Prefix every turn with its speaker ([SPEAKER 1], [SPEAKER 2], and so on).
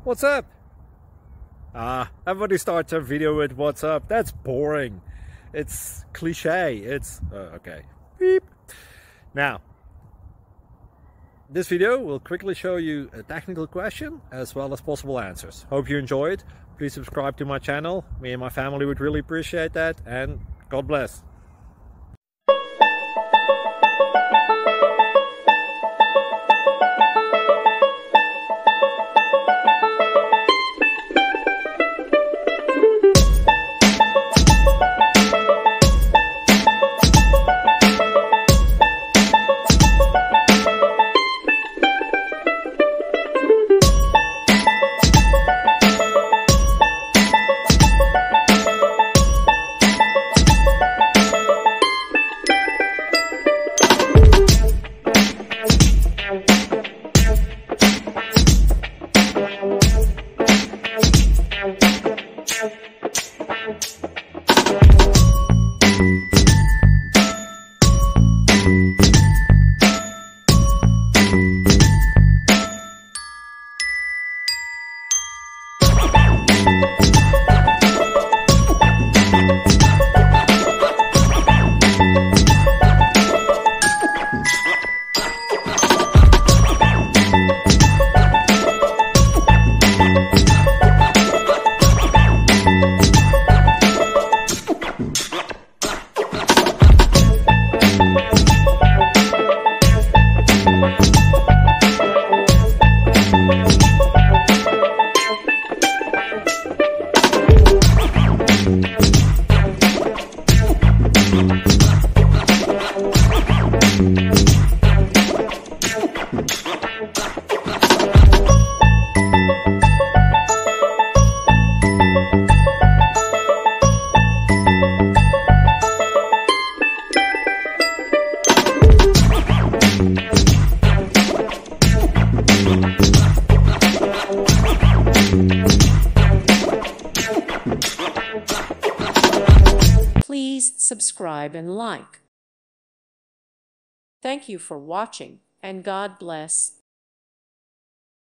[SPEAKER 1] What's up? Everybody starts a video with what's up. That's boring. It's cliche. It's okay. Beep. Now, this video will quickly show you a technical question as well as possible answers. Hope you enjoy it. Please subscribe to my channel. Me and my family would really appreciate that, and God bless.
[SPEAKER 2] Please subscribe and like. Thank you for watching, and God bless.